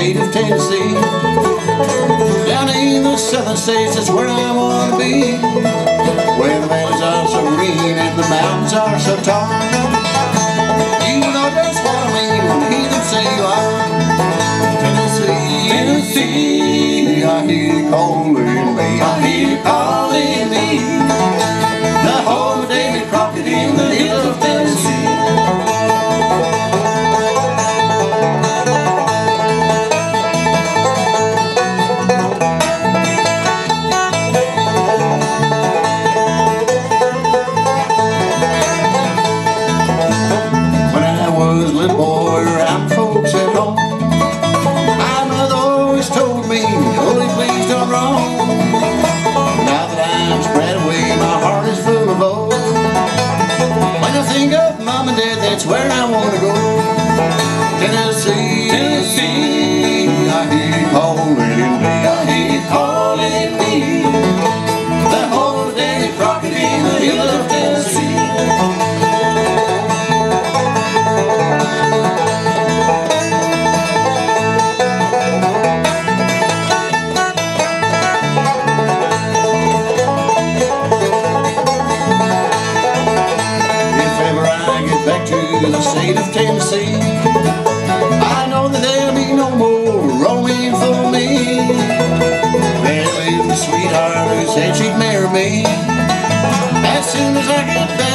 state of Tennessee. Down in the southern states, that's where I want to be, where the valleys are so green and the mountains are so tall. You know just what I mean when I hear them say you are Tennessee. Tennessee, I hear you calling me, I hear you calling me. The home of Davy Crockett in the hills of Tennessee. Little boy around folks at home, my mother always told me, "Holy, please don't roam." Now that I'm spread away, my heart is full of hope. When I think of Mom and Dad, that's where I want to go. Tennessee, Tennessee, I hear you calling me, I hear you calling me. The whole Davy Crockett in the hills of Tennessee. Back to the state of Tennessee, I know that there'll be no more roaming for me. There lives the sweetheart who said she'd marry me. As soon as I get back